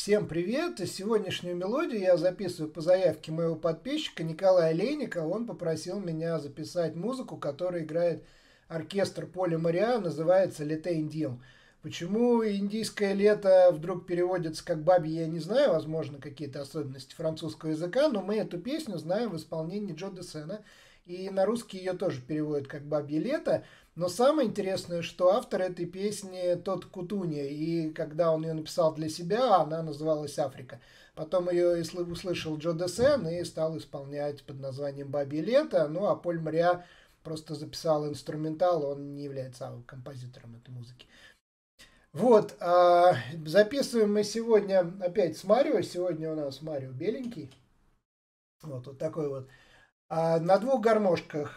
Всем привет! И сегодняшнюю мелодию я записываю по заявке моего подписчика Николая Лейника. Он попросил меня записать музыку, которую играет оркестр Поля Мориа, называется «Лето индием». Почему индийское лето вдруг переводится как «бабье», я не знаю, возможно, какие-то особенности французского языка, но мы эту песню знаем в исполнении Джо Дассена, и на русский ее тоже переводят как «бабье лето». Но самое интересное, что автор этой песни тот Кутуни, и когда он ее написал для себя, она называлась «Африка». Потом ее услышал Джо Дассен и стал исполнять под названием «Бабье лето», ну а Поль Мориа просто записал инструментал, он не является композитором этой музыки. Вот, записываем мы сегодня опять с Марио. Сегодня у нас Марио беленький. Вот такой вот. На двух гармошках.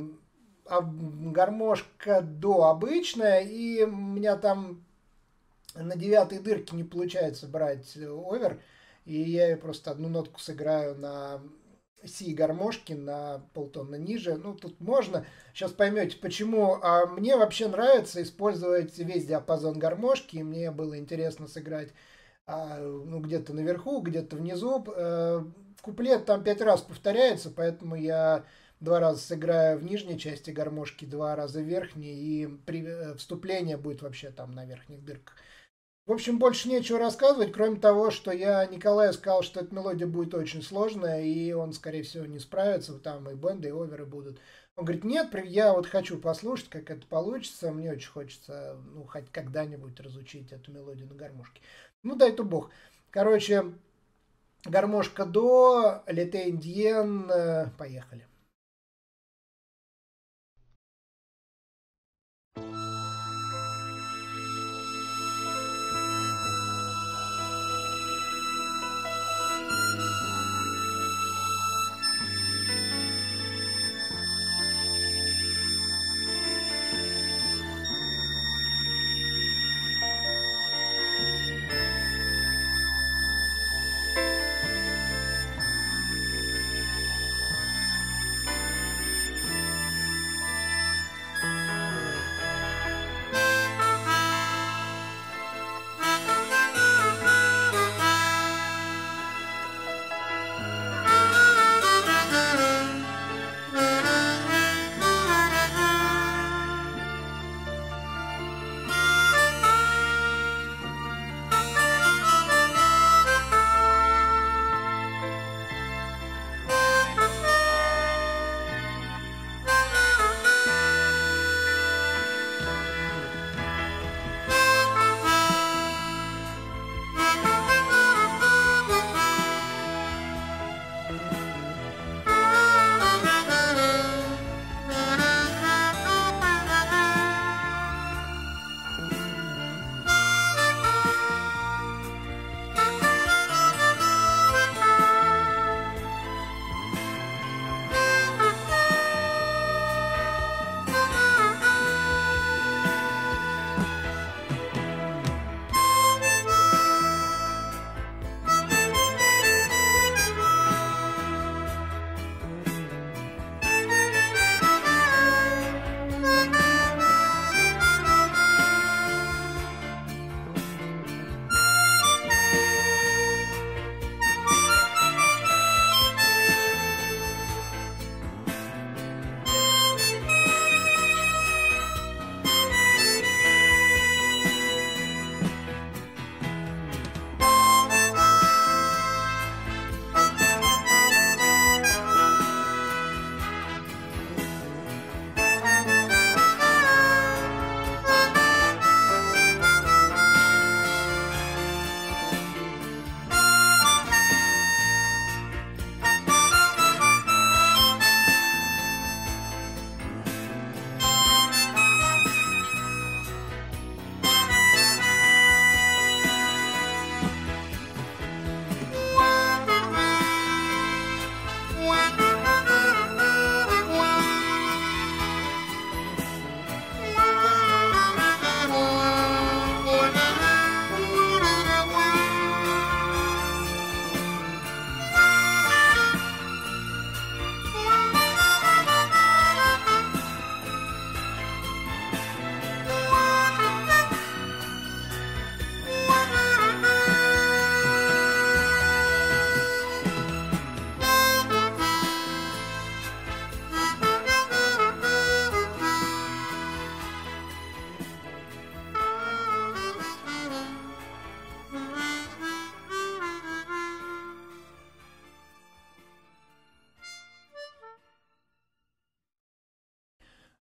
Гармошка до обычная, и у меня там на девятой дырке не получается брать овер, и я просто одну нотку сыграю на си гармошки на полтона ниже. Ну, тут можно. Сейчас поймете, почему. Мне вообще нравится использовать весь диапазон гармошки, и мне было интересно сыграть ну, где-то наверху, где-то внизу. Куплет там 5 раз повторяется, поэтому я 2 раза сыграю в нижней части гармошки, 2 раза в верхней, и вступление будет вообще там на верхних дырках. В общем, больше нечего рассказывать, кроме того, что я Николаю сказал, что эта мелодия будет очень сложная, и он, скорее всего, не справится, там и бенды, и оверы будут. Он говорит, нет, я вот хочу послушать, как это получится, мне очень хочется, ну, хоть когда-нибудь разучить эту мелодию на гармошке. Ну, дай-то бог. Короче, гармошка до, лете индиен, поехали.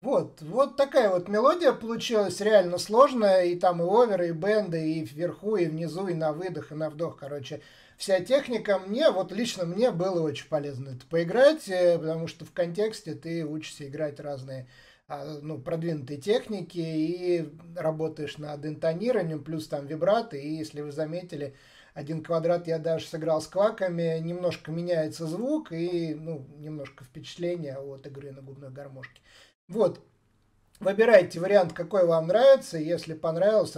Вот такая вот мелодия получилась, реально сложная, и там и оверы, и бенды, и вверху, и внизу, и на выдох, и на вдох, короче. Вся техника мне, вот лично мне было очень полезно это поиграть, потому что в контексте ты учишься играть разные ну, продвинутые техники и работаешь над интонированием, плюс там вибрато, и если вы заметили, один квадрат я даже сыграл с кваками, немножко меняется звук и, ну, немножко впечатление от игры на губной гармошке. Вот, выбирайте вариант, какой вам нравится. Если понравилось,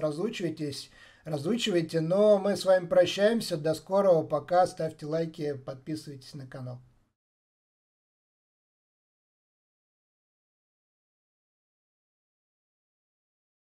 разучивайте. Но мы с вами прощаемся. До скорого. Пока. Ставьте лайки, подписывайтесь на канал.